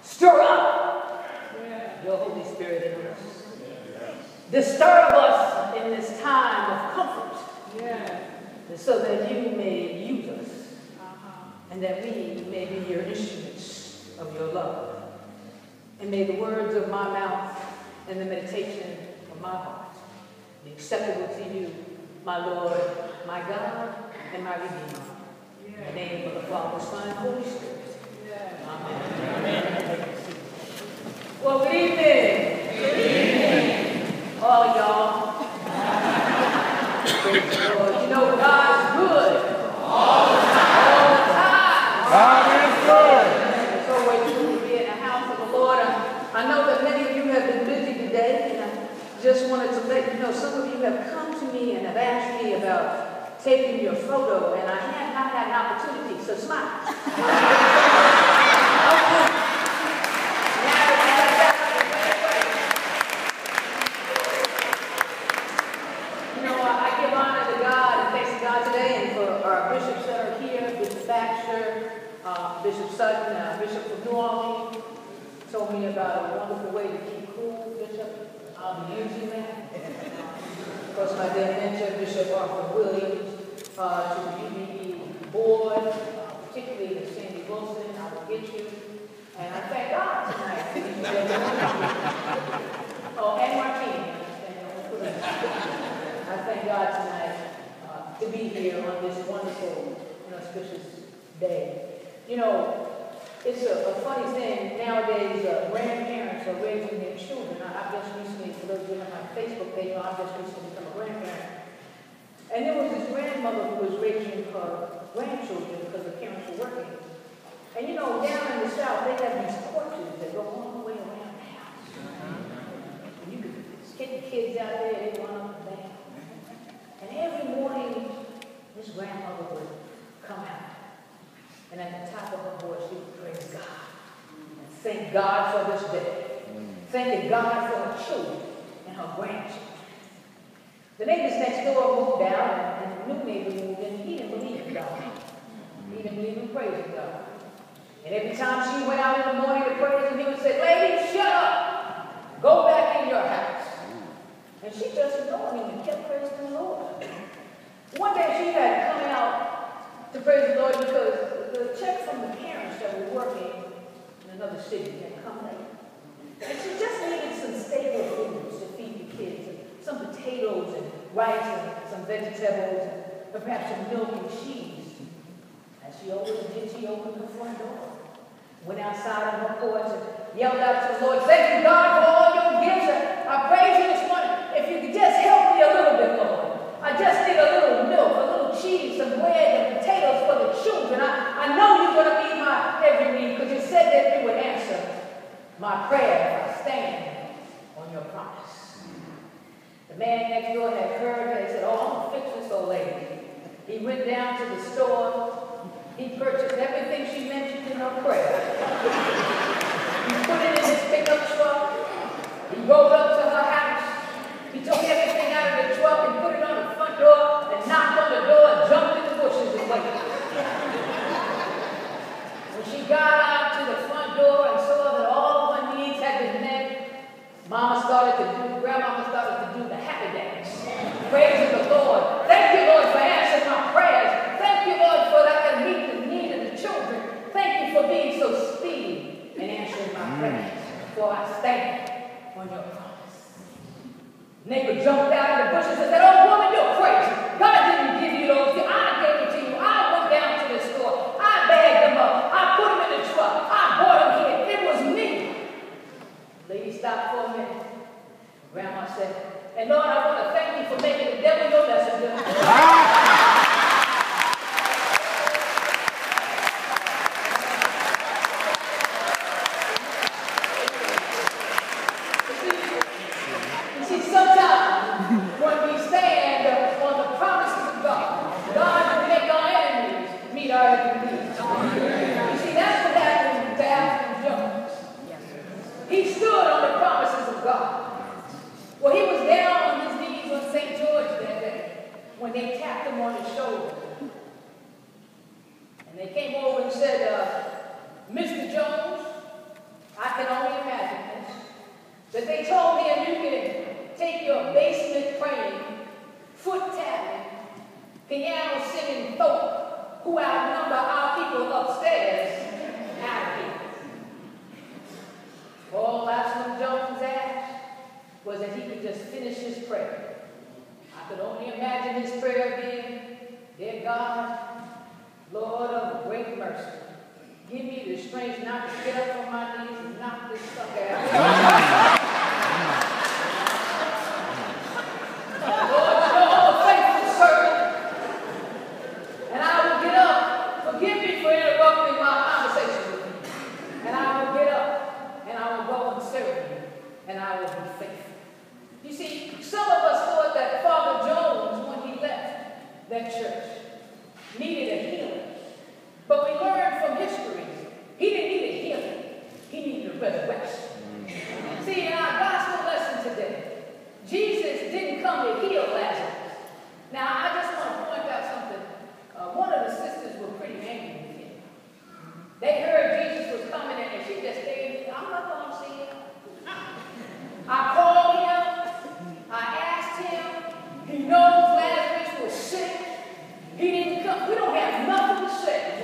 Stir up your Holy Spirit in us. Disturb us in this time of comfort. So that you may use us. And that we may be your instruments of your love. And may the words of my mouth and the meditation of my heart be acceptable to you, my Lord, my God, and my Redeemer. In the name of the Father, Son, and Holy Spirit. Amen. Amen. Well, good evening. Good evening. All of y'all. Praise the Lord. You know, God's good. All the time. God is good. It's always good to be in the house of the Lord. I know that many of you have been busy today, and I just wanted to let you know some of you have come to me and have asked me about taking your photo, and I have not had an opportunity, so smile. Okay. You know, I give honor to God and thanks to God today, and for our bishops that are here, Bishop Baxter, Bishop Sutton, Bishop from New Orleans, told me about a wonderful way to keep cool, Bishop. I'll be using that. Of course, my dear mentor, Bishop Arthur Williams, to the UBE board, particularly to Sandy Wilson, I will get you. And I thank God tonight. Oh, and Martine. I thank God tonight to be here on this wonderful and auspicious day. You know, it's a funny thing nowadays. Grandparents are raising their children. I've just recently, for those of you on my Facebook page, I've just recently become a grandparent. And there was this grandmother who was raising her grandchildren because the parents were working. And you know, down in the South, they have these porches that go all the way around the house. And you could get the kids out there, they run up and down. And every morning, this grandmother would come out. And at the top of her voice, she would praise God. And thank God for this day. Thanking God for her children and her grandchildren. The neighbors next door moved out, and the new neighbor moved in. He didn't believe in God. He didn't believe in praising God. And every time she went out in the morning to praise him, he would say, "Lady, shut up. Go back in your house." And she just ignored him and kept praising the Lord. One day she had come out to praise the Lord because the check from the parents that were working in another city had come late. And she just needed some staple foods to feed the kids. Some potatoes and rice and some vegetables and perhaps some milk and cheese. As she always did, she opened the front door, went outside on her porch and yelled out to the Lord, "Thank you, God, for all your gifts. I praise you this morning. If you could just help me a little bit, Lord. I just need a little milk, a little cheese, some bread and potatoes for the children. I know you're going to meet my every need because you said that you would answer my prayer if I stand on your promise." The man next door had heard and he said, "Oh, I'm going to fix this old lady." He went down to the store. He purchased everything she mentioned in her prayer. He put it in his pickup truck. He rolled up to her house. He took everything out of the truck and put it on the front door and knocked on the door and jumped in the bushes and waited. When she got out to the front door and saw that all of her needs had been met, Grandmama started to do the happy dance. Praising the Lord. Thank you, Lord, for answering my prayers. Thank you, Lord, for that I can meet the need of the children. Thank you for being so speedy in answering my prayers. For I stand on your promise. Neighbor jumped out of the bushes and said, "Oh, woman, you're crazy. God didn't give you those gifts. I gave it to you. I went down to the store. I bagged them up. I put them in the truck. I bought them here. It was me." Lady stopped for a minute. Grandma said, "And Lord, I want to thank you for making the devil your messenger." You see, sometimes when we stand on the promises of God, God will make our enemies meet our every need. You see, that's what happened to Alfred Jones. He stood on the promises of God. Well, he was down on his knees on St. George that day when they tapped him on his shoulder. And they came over and said, "Mr. Jones, I your basement praying, foot tapping, piano singing folk who outnumber our people upstairs out of here. All Absalom Jones asked was that he could just finish his prayer. I could only imagine his prayer being, "Dear God, Lord of great mercy, give me the strength not to get up from my knees and knock this sucker out." Lord, you know I'm a faithful servant, and I will get up. Forgive me for interrupting my conversation with you. And I will get up, and I will go and serve you, and I will be faithful. You see, some of us thought that Father Jones, when he left that church, needed a healing. But we learned from history, he didn't need a healing. He needed a resurrection. See, in our gospel lesson today, Jesus didn't come to heal Lazarus. Now, I just want to point out something. One of the sisters were pretty angry with him. They heard Jesus was coming in, and she just stayed. I'm not going to see him. I called him. I asked him. He knows Lazarus was sick. He didn't come. We don't have nothing to say.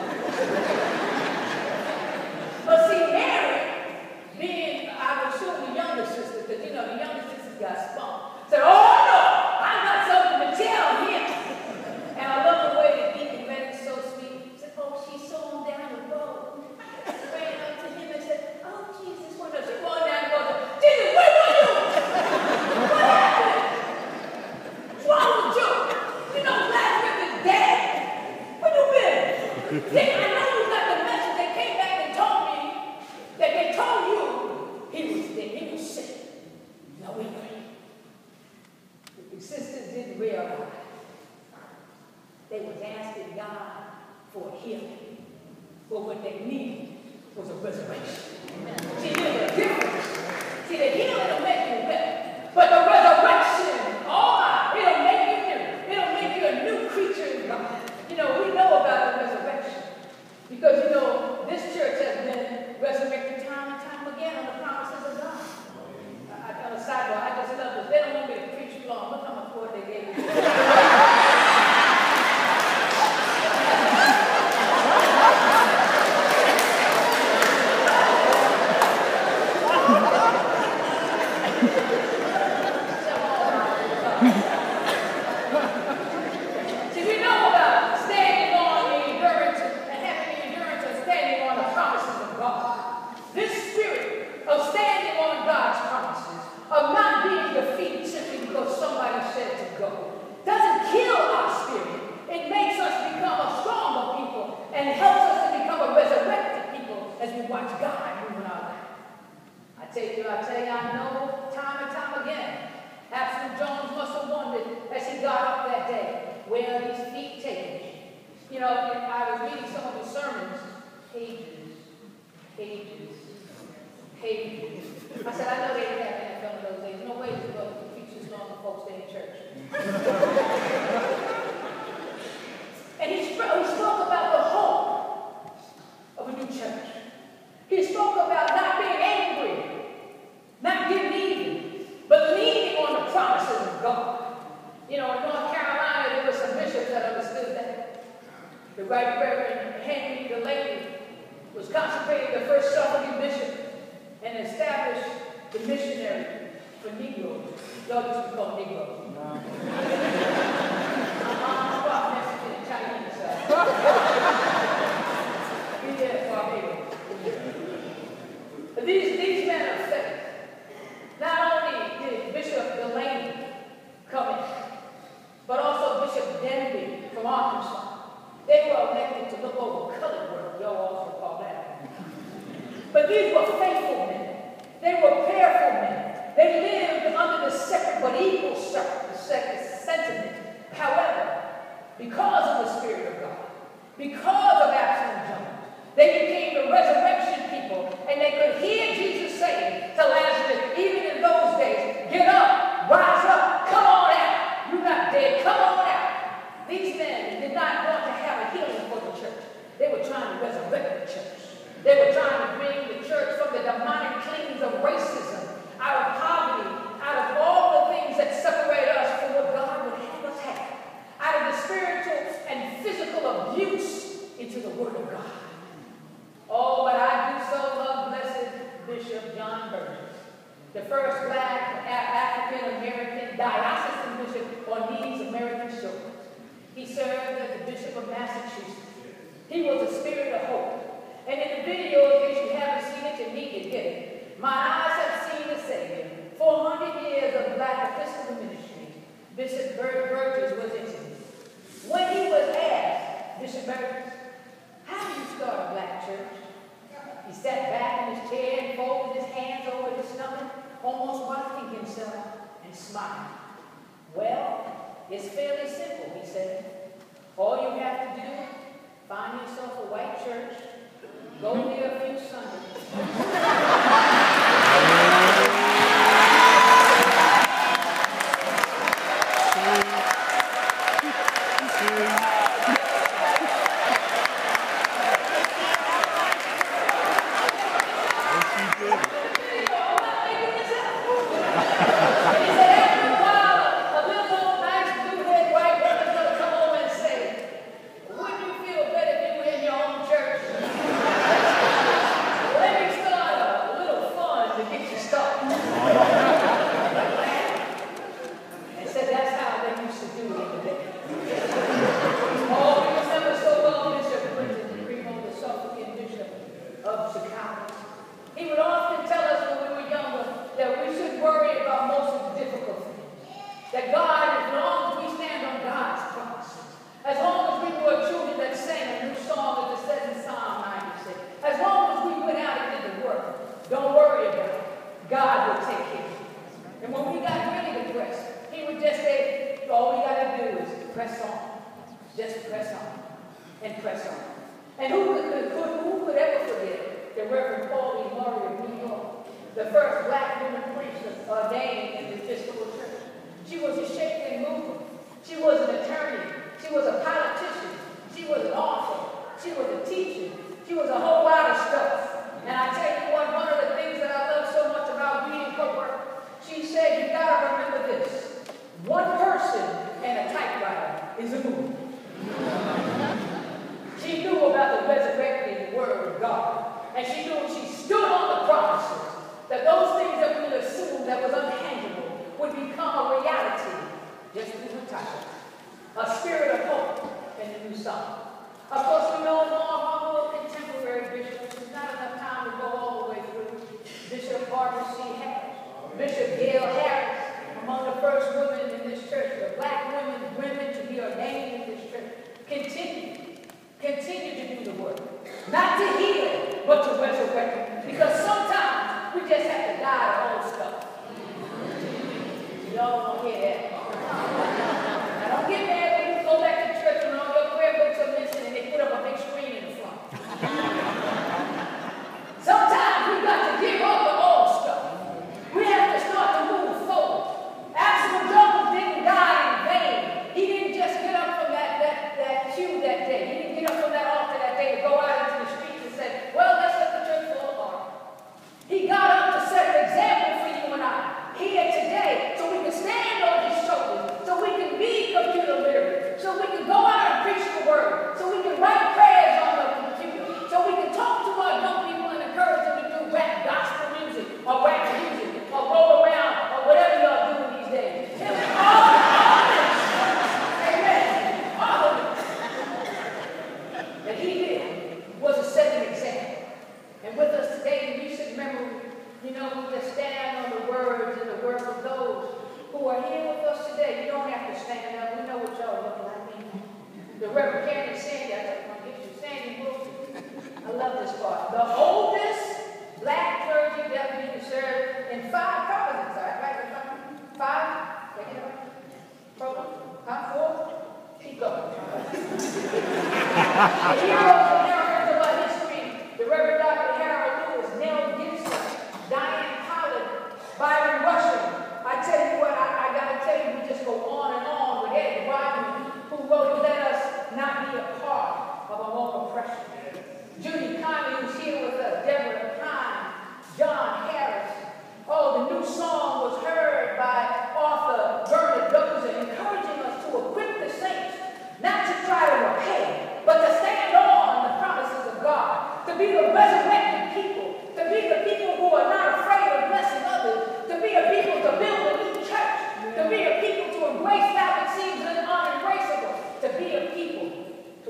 But see, Mary, being, I would assume the younger sister, because you know the younger sisters got spunk, said, "Oh no, I got something to tell him." And I love the way that Deacon Redding is so sweet. He said, "Oh, she saw him down the road." Ran up to him and said, "Oh, Jesus, what up?" She ran down the road and said, "Jesus, where were you? What happened? What's wrong with you? You know Lazarus is dead. Where you been?" See, I know you got the message. They came back and told me that they told you he was dead. He was sick. No, we agree. The sisters didn't realize they was asking God for healing. But what they needed was a resurrection. See, there's a difference. See, the healing will make you well, but the resurrection, oh, it'll make you new. It'll make you a new creature in God. You know, we know about the resurrection because, you know, this church has been resurrected time and time again on the promises of God. On a sidebar, I just love this. They don't want me to preach too long. Look how much word they gave me. See, we know about standing on the endurance and having the endurance of standing on the promises of God. This spirit of standing on God's promises, of not being defeated simply because somebody said to go, doesn't kill our spirit. It makes us become a stronger people and helps us to become a resurrected people as we watch God move in our life. I tell you, I know time and time again, Absalom Jones must have wondered as he got up that day, where his feet taken him. You know, I was reading some of his sermons, pages. I said, I know they didn't have NFL in those days. No way to go to preach this long and folks stay in church. And he spoke about the hope of a new church. He spoke about not being angry, not getting even, but leaning on the promises of God. You know, in North Carolina, there were some bishops that understood that. The Right Reverend Henry Delaney was consecrated the first Suffolk bishop and established the missionary for Negroes. Y'all used to call Negroes. I'm about Mexican and Chinese. We did Barbados. But these men of faith, not only did Bishop Delaney come in, but also Bishop Denby from Arkansas. They were elected to look over colored work. Y'all also call that. But these were faithful men. They were prayerful men. They lived under the separate but equal sentiment. However, because of the Spirit of God, because of Absalom Jones, they became the resurrection people, and they could hear Jesus saying to Lazarus, even in those days, "Get up, rise up, come on out. You're not dead, come on out." These men did not want to have a healing for the church. They were trying to resurrect the church. They were trying to bring the church from the the first black African-American diocesan bishop on these American shores. He served as the Bishop of Massachusetts. He was a spirit of hope. And in the video, in case you haven't seen it, you need to get it. My eyes have seen the Savior. 400 years of black Episcopal ministry. Bishop Burgess was intimate. When he was asked, Bishop Burgess, how do you start a black church? He sat back in his chair and folded his hands over his stomach, almost rocking himself, and smiled. Well, it's fairly simple, he said. All you have to do, find yourself a white church, go there a few Sundays. be the resurrected people, to be the people who are not afraid of blessing others,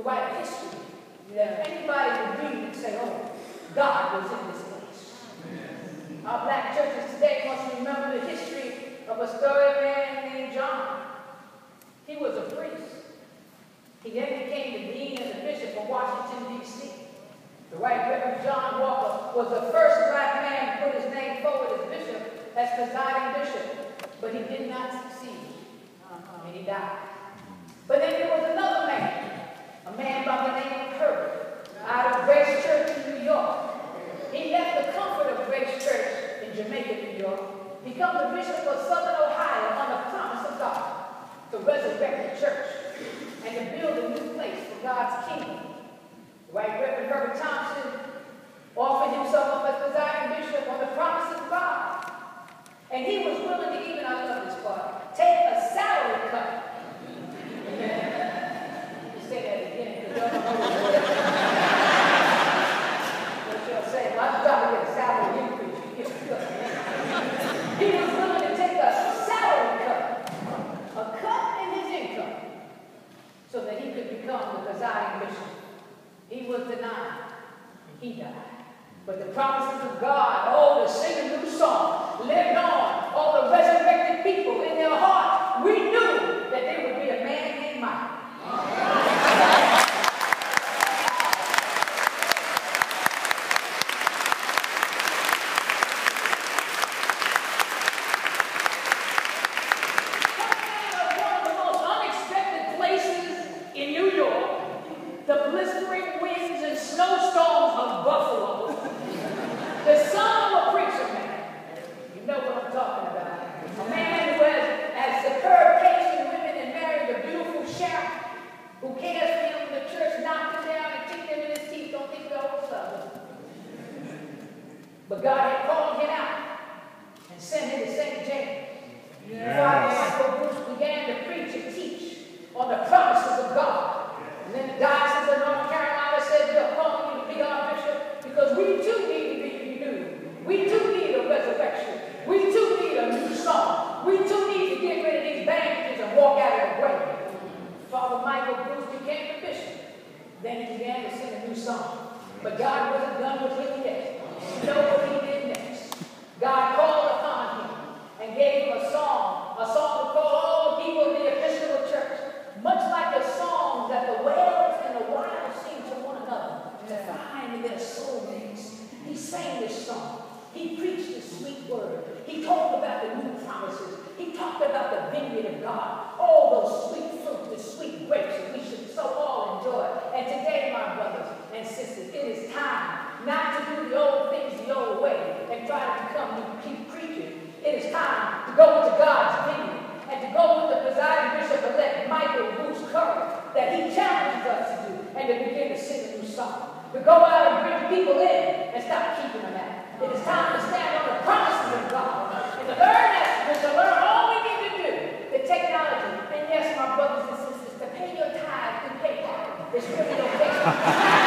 to write history. Yeah. Anybody would read and say, oh, God was in this place. Our black churches today must remember the history of a storied man named John. He was a priest. He then became the dean and the bishop of Washington, D.C. The Right Reverend John Walker was the first black man to put his name forward as bishop, as presiding bishop, but he did not succeed, and he died. But then there was another man, a man by the name of Herbert, out of Grace Church in New York. He left the comfort of Grace Church in Jamaica, New York, become the bishop of Southern Ohio on the promise of God to resurrect the church and to build a new place for God's kingdom. The Right Reverend Herbert Thompson offered himself up as presiding bishop on the promise of God. And he was willing to even, I love this part, take a salary cut. You say that again, because y'all don't know what y'all say. Well, I'm trying to get a salary increase. You get a cut. He was willing to take a salary cut, a cut in his income, so that he could become the presiding bishop. He was denied, and he died. But the promises of God, oh, to sing a new song, lived on. All the resurrected people in their heart, we knew that there would be a man named Mike. One of the most unexpected places in New York, the blistering winds and snowstorms of Buffalo, the son of a preacher man. You know what I'm talking about. A man who has superb taste in women and married a beautiful Sharon, who cares for him when the church knocked him down and kicked him in his teeth. Don't think that was Southern. But God had called him out and sent him to St. James. Yes. Father Michael Bruce began to preach and teach on the promises of God. And then the Diocese of North Carolina said, we're calling you to be our bishop because we too need to be renewed. We too need a resurrection. We too need a new song. We too need to get rid of these bandages and walk out of the grave. Father Michael Bruce became the bishop. Then he began to sing a new song. But God wasn't done with him yet. You know what he did next? God called upon him and gave him a song to call all the people in the Episcopal Church, much like the songs that the whales and the wild sing to one another to find their soulmates. He sang this song. He preached the sweet word. He talked about the new promises. He talked about the vineyard of God. All those sweet fruit, the sweet grapes that we should so all enjoy. And today, my brothers and sisters, it is time not to do the old things the old way and try to become new preachers. It is time to go into God's vineyard and to go with the presiding bishop-elect Michael Bruce Curry that he challenges us to do and to begin to sing a new song. To go out and bring people in and stop keeping them out. It is time to stand on the promises of God and to learn that, to learn all we need to do, the technology. And yes, my brothers and sisters, to pay your tithe and PayPal. It's really okay.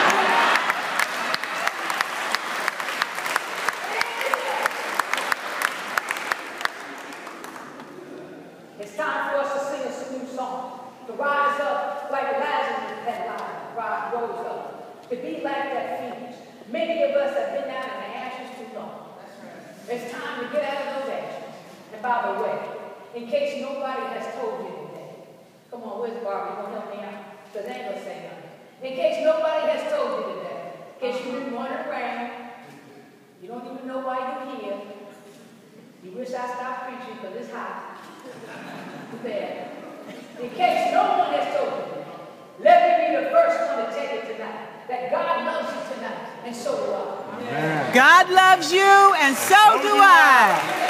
It's time for us to sing a new song, to rise up like Lazarus had rose up, to be like that Phoenix. Many of us have been down in the ashes too long. It's time to get out of those ashes. And by the way, in case nobody has told you today, come on, where's Barbara? You gonna help me out? Because they ain't gonna say nothing. In case nobody has told you today, in case you've been wandering around, you don't even know why you're here. You wish I stopped preaching because it's hot. Too bad. In case no one has told you, let me be the first one to tell you tonight that God loves you tonight, and so do I. Amen. God loves you, and so do I.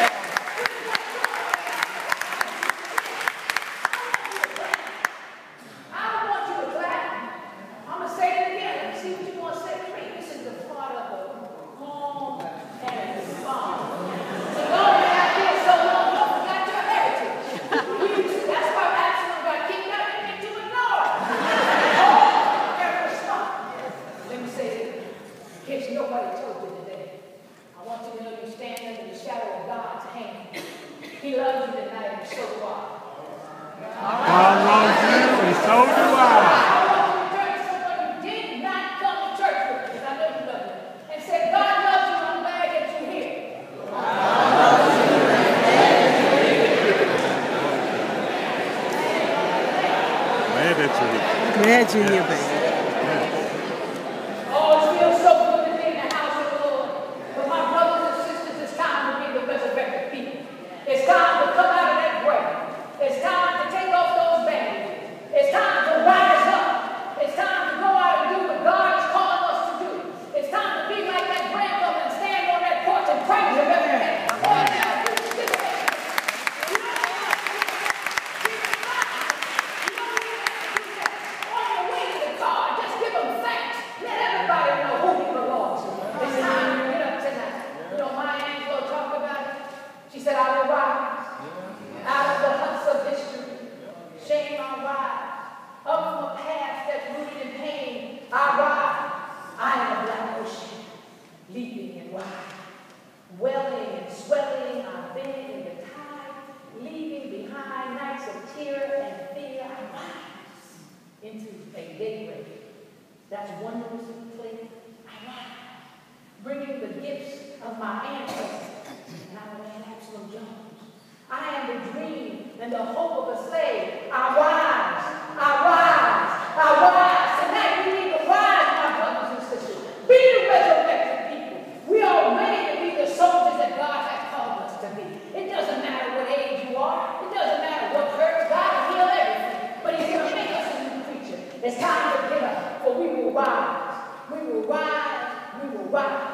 I want you to clap. I'm going to say it again. See what you want to say to me. This is the part of the calm and the calm. So long as I've been so long, don't forget your heritage. That's why Absalom got kicked out and to ignore it. Oh, never stop. Let me say it in case nobody told you today. I want you to know you stand under the shadow of God's hand. He loves you tonight, and so do I. God loves you, and so do I. Virginia, baby. Oh, it feels so good to be in the house of the Lord. But my brothers and sisters, it's time to be the resurrected people. It's time to come out of that grave. It's time to take off those bandages. It's time to rise up. It's time to go out and do what God is calling us to do. It's time to be like that grandmother and stand on that porch and praise Him every day. She said, I will rise out of the huts of history. Shame, I rise. Up from a past that's rooted in pain, I rise. I am a black ocean, leaping and rising. Welling and swelling, I bend in the tide, leaving behind nights of tear and fear. I rise into a daybreak that's wondrously clear. I rise, bringing the gifts of my ancestors. And I am Absalom Jones. I am the dream and the hope of a slave. I rise, I rise, I rise. Tonight we need to rise, my brothers and sisters. Be the resurrected people. We are ready to be the soldiers that God has called us to be. It doesn't matter what age you are. It doesn't matter what hurts. God will heal everything. But He's going to make us a new creature. It's time to get up, for we will rise. We will rise. We will rise.